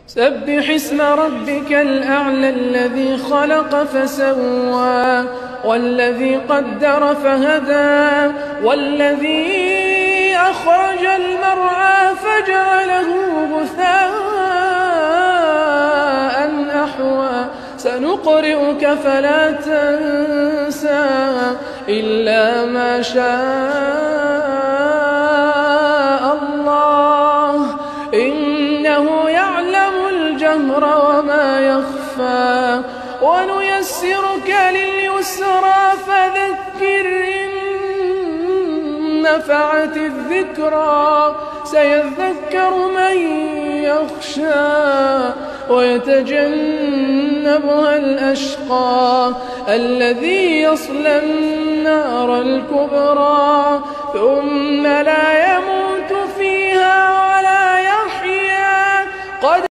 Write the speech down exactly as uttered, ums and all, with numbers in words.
سبح اسم ربك الأعلى الذي خلق فسوى والذي قدر فهدى والذي أخرج المرعى فجعله غثاء أحوى سنقرئك فلا تنسى إلا ما شاء الله إنه يعلم الجهر وما يخفى ونيسرك لليسرى فذكر إن نفعت الذكرى سيذكر من يخشى ويتجنبها الأشقى الذي يصلى النار الكبرى ثم لا يموت فيها ولا يحيا قد